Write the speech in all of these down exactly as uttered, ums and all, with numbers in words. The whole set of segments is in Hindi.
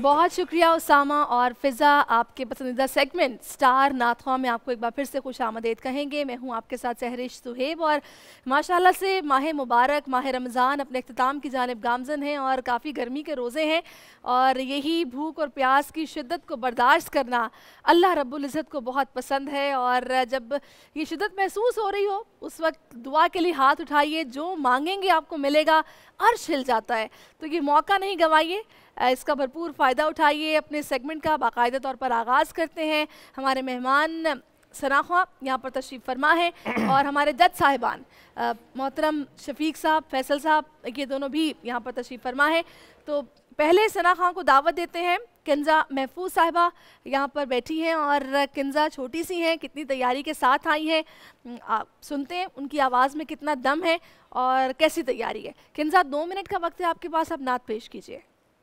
बहुत शुक्रिया उसामा और फ़िज़ा। आपके पसंदीदा सेगमेंट स्टार नात ख्वां में आपको एक बार फिर से खुश आमदीद कहेंगे। मैं हूँ आपके साथ सहरिश सुहेब और माशाल्लाह से माह मुबारक माह रमज़ान अपने इख्तिताम की जानिब गामज़न हैं और काफ़ी गर्मी के रोज़े हैं और यही भूख और प्यास की शिद्दत को बर्दाश्त करना अल्लाह रब्बुल इज़्ज़त को बहुत पसंद है। और जब ये शिद्दत महसूस हो रही हो उस वक्त दुआ के लिए हाथ उठाइए, जो मांगेंगे आपको मिलेगा, अर्श हिल जाता है। तो ये मौका नहीं गंवाइए, इसका भरपूर फ़ायदा उठाइए। अपने सेगमेंट का बाकायदा तौर पर आगाज़ करते हैं। हमारे मेहमान सना ख्वां यहाँ पर तशरीफ़ फरमा है और हमारे जज साहिबान मोहतरम शफीक साहब, फैसल साहब, ये दोनों भी यहाँ पर तशरीफ़ फरमा है। तो पहले सना ख्वां को दावत देते हैं। किंजा महफूज साहिबा यहाँ पर बैठी हैं और किंजा छोटी सी हैं, कितनी तैयारी के साथ आई हैं, आप सुनते हैं उनकी आवाज़ में कितना दम है और कैसी तैयारी है। किंजा, दो मिनट का वक्त है आपके पास, आप नात पेश कीजिए।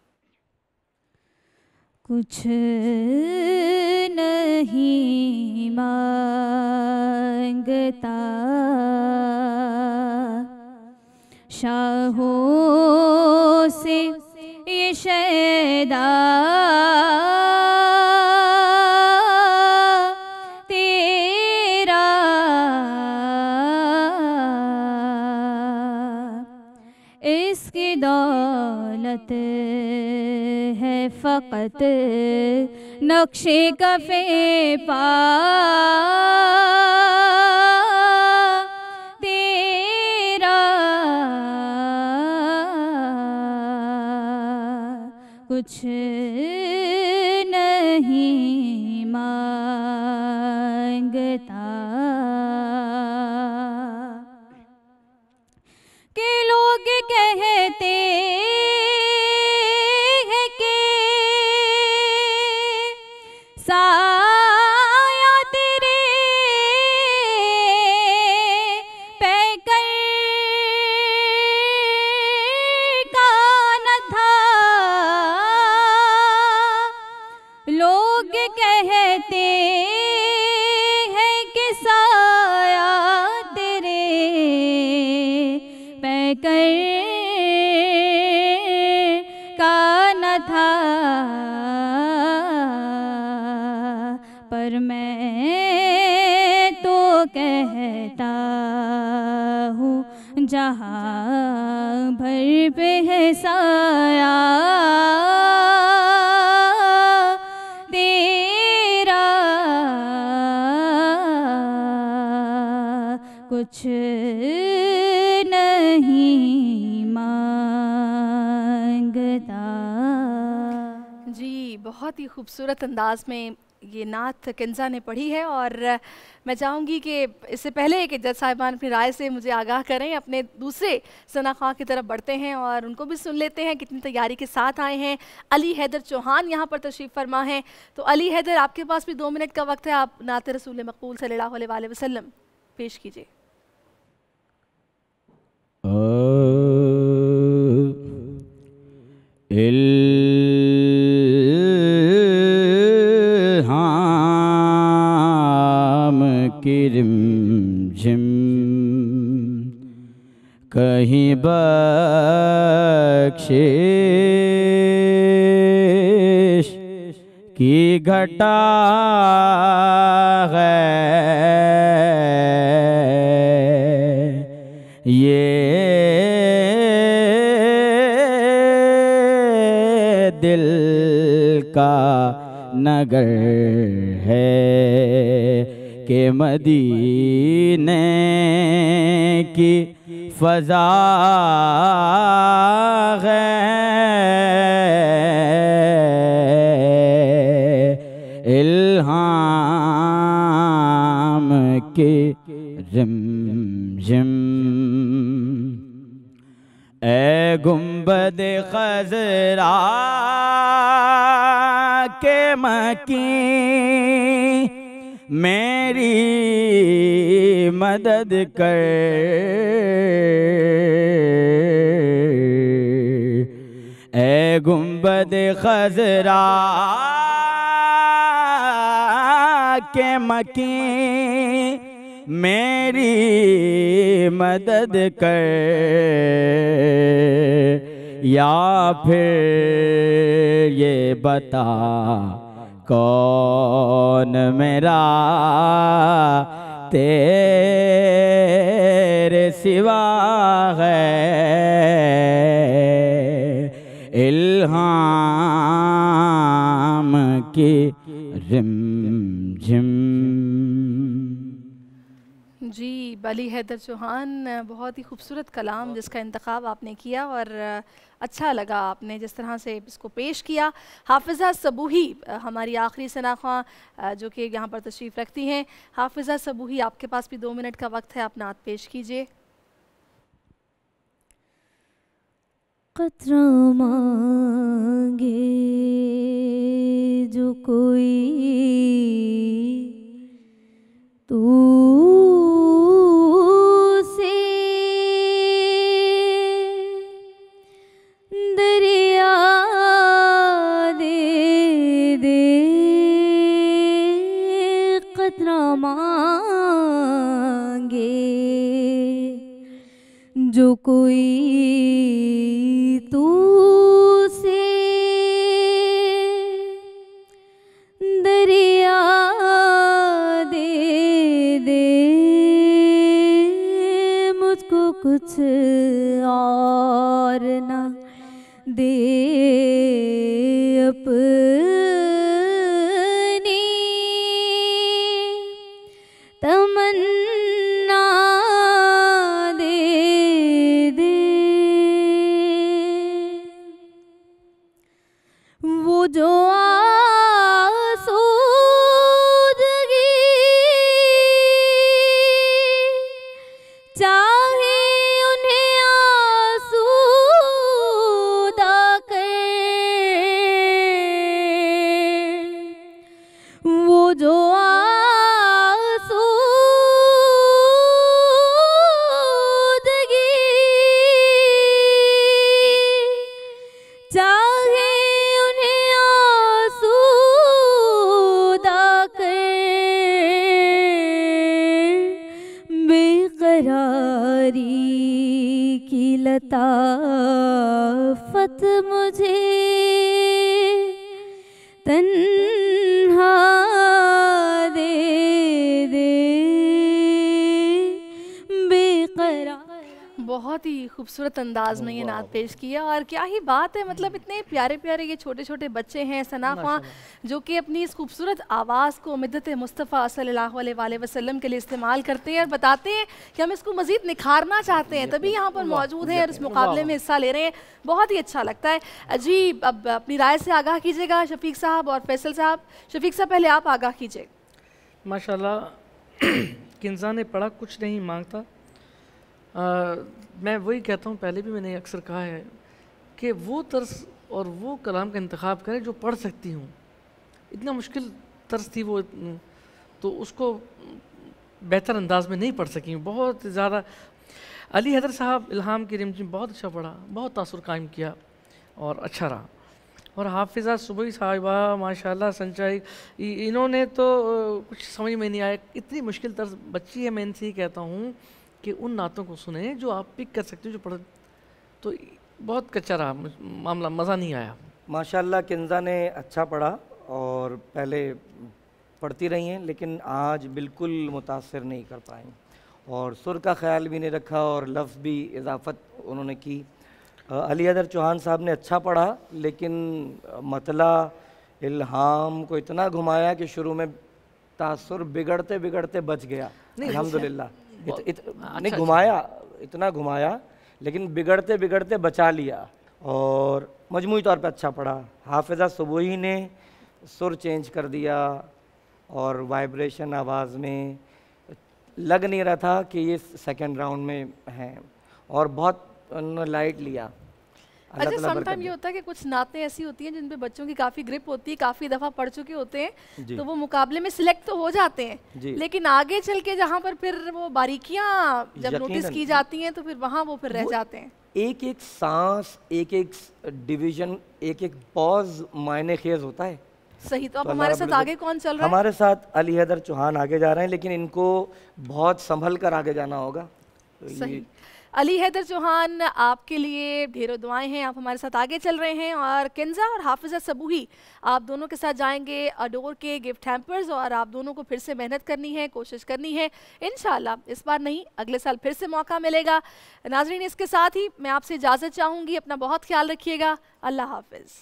कुछ नहीं मांगता शाहों से ये शैदा, तेरा इसकी दौलत है फ़कत नक्शे कफ़े पा, तेरा कुछ नहीं मांगता कि लोग कहते हैं कि साया तेरे पैकर का न था, लोग कहते हैं कि साया तेरे पैकर का न था, पर मैं तो कहता हूँ जहाँ भर पे है साया, तेरा कुछ नहीं मांगता। जी, बहुत ही खूबसूरत अंदाज में ये नात किंजा ने पढ़ी है और मैं चाहूँगी कि इससे पहले कि जज साहिबान अपनी राय से मुझे आगाह करें, अपने दूसरे सना ख्वां की तरफ बढ़ते हैं और उनको भी सुन लेते हैं कितनी तैयारी के साथ आए हैं। अली हैदर चौहान यहाँ पर तशरीफ़ फरमा हैं। तो अली हैदर, आपके पास भी दो मिनट का वक्त है, आप नात रसूल मक़बूल सल्लल्लाहु अलैहि वसल्लम पेश कीजिए। इल्हाम की रिमझिम कहीं बख्शिश की घटा है, ये दिल का नगर है कि मदीने की फ़ज़ा है, इल्हाम की रिमझिम। ए गुंबद खज़रा के मकी मेरी मदद कर, ए गुंबद खज़रा के मकी मेरी मदद कर, या फिर ये बता कौन मेरा तेरे सिवा है। इल्हाम की रिमझिम। जी, अली हैदर चौहान, बहुत ही खूबसूरत कलाम जिसका इंतखाब आपने किया और अच्छा लगा आपने जिस तरह से इसको पेश किया। हाफिज़ा सबूही हमारी आखिरी सना ख्वां जो कि यहाँ पर तशरीफ़ रखती हैं। हाफिज़ा सबूही, आपके पास भी दो मिनट का वक्त है, आप नात पेश कीजिए। कतरा मांगे जो कोई तू से, दरिया दे दे। कतरा मांगे जो कोई तू से, दरिया दे दे। मुझको कुछ और ना दे अपनी तमन्ना दे दे। वो जो आसूदगी चाहे उन्हें आसूदा कर, वो जो आसूदगी चाहे की लताफत मुझे तन्हा दे दे बेकरार। बहुत ही खूबसूरत अंदाज में ये नात पेश किया और क्या ही बात है, मतलब इतने प्यारे प्यारे ये छोटे छोटे बच्चे हैं सना ख्वां जो कि अपनी इस खूबसूरत आवाज़ को मिद्दत मुस्तफ़ा सल्लल्लाहु अलैहि वसल्लम के लिए इस्तेमाल करते हैं और बताते हैं कि हम इसको मज़ीद निखारना चाहते हैं, तभी यहाँ पर मौजूद हैं और इस मुकाबले में हिस्सा ले रहे हैं। बहुत ही अच्छा लगता है। जी, अब अपनी राय से आगाह कीजिएगा शफीक साहब और फैसल साहब। शफीक साहब, पहले आप आगाह कीजिए। माशाल्लाह किन्ज़ा ने पढ़ा कुछ नहीं मांगता। आ, मैं वही कहता हूँ, पहले भी मैंने अक्सर कहा है कि वो तर्स और वो कलाम का इंतखाब करें जो पढ़ सकती हूँ। इतना मुश्किल तर्स थी वो, तो उसको बेहतर अंदाज में नहीं पढ़ सकी। बहुत ज़्यादा अली हैदर साहब इल्हाम की रिमझिम बहुत अच्छा पढ़ा, बहुत तासुर कायम किया और अच्छा रहा। और हाफिज़ा सुबही साहिबा माशाल्लाह संचाई, इन्होंने तो कुछ समझ में नहीं आया, इतनी मुश्किल तर्ज बच्ची है। मैं इनसे ही कहता हूँ कि उन नातों को सुने जो आप पिक कर सकते हो, जो पढ़, तो बहुत कच्चा रहा मामला, मज़ा नहीं आया। माशाल्लाह किन्ज़ा ने अच्छा पढ़ा और पहले पढ़ती रही हैं, लेकिन आज बिल्कुल मुतासर नहीं कर पाई और सुर का ख्याल भी नहीं रखा और लफ्ज़ भी इजाफत उन्होंने की। अली हैदर चौहान साहब ने अच्छा पढ़ा, लेकिन मतला इल्हाम को इतना घुमाया कि शुरू में तासुर बिगड़ते बिगड़ते बच गया। अल्हम्दुलिल्लाह इत, इत, नहीं घुमाया, इतना घुमाया लेकिन बिगड़ते बिगड़ते बचा लिया और मजमूई तौर पे अच्छा पढ़ा। हाफिज़ा सुबही ने सुर चेंज कर दिया और वाइब्रेशन आवाज़ में लग नहीं रहा था कि ये सेकंड राउंड में हैं और बहुत उन्होंने लाइट लिया। अच्छा, समटाइम ये होता है कि कुछ नातें ऐसी होती हैं जिन पे बच्चों की काफ़ी ग्रिप होती है, काफ़ी दफ़ा पढ़ चुके होते हैं, तो वो मुकाबले में सिलेक्ट तो हो जाते हैं, लेकिन आगे चल के जहाँ पर फिर वो बारीकियाँ जब नोटिस की जाती हैं तो फिर वहाँ वो फिर रह जाते हैं। एक एक सांस, एक एक डिवीजन, एक एक पॉज मायने खेज होता है। सही। तो अब तो हमारे साथ आगे कौन चल रहा है? हमारे साथ अली हैदर चौहान आगे जा रहे हैं, लेकिन इनको बहुत संभल कर आगे जाना होगा। सही। अली हैदर चौहान, आपके लिए ढेरों दुआएं हैं, आप हमारे साथ आगे चल रहे हैं। और किंजा और हाफिज़ा सबूही, आप दोनों के साथ जाएंगे अडोर के गिफ्ट हैम्पर्स, और आप दोनों को फिर से मेहनत करनी है, कोशिश करनी है। इंशाल्लाह इस बार नहीं, अगले साल फिर से मौका मिलेगा। नाज़रीन, इसके साथ ही मैं आपसे इजाज़त चाहूँगी, अपना बहुत ख्याल रखिएगा। अल्लाह हाफिज़।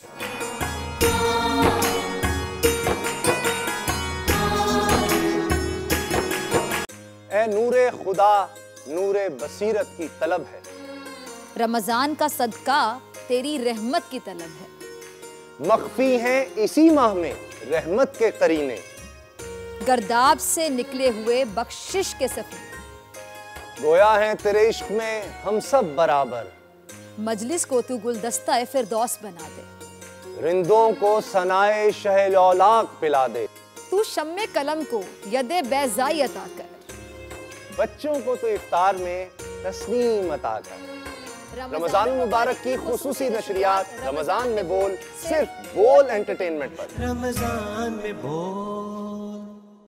ए नूरे खुदा, नूरे बसीरत की तलब है, रमजान का सदका तेरी रहमत की तलब है। मख्फी हैं इसी माह में रहमत के करीने, गर्दाब से निकले हुए बख्शिश के सफीने, गोया है तेरे इश्क में हम सब बराबर, मजलिस को तू गुलदस्ता फिरदौस बना दे, रिंदों को सनाए शहलौलाक पिला दे, तू शम्मे कलम को यदे बैज़ाई अता कर, बच्चों को तो इफ्तार में तस्नीम अता कर। रमजान मुबारक की खुसूसी नशरियात रमजान में बोल, सिर्फ बोल एंटरटेनमेंट पर। रमजान में बोल।